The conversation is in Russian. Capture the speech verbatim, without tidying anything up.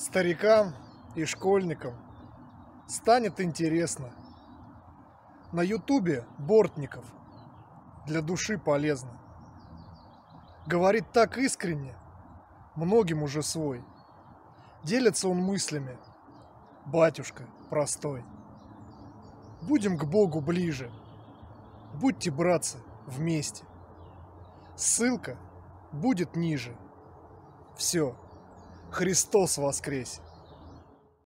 Старикам и школьникам станет интересно. На ютубе Бортников для души полезно. Говорит так искренне, многим уже свой. Делится он мыслями, батюшка простой. Будем к Богу ближе, будьте, братцы, вместе. Ссылка будет ниже. Все, Христос воскресе!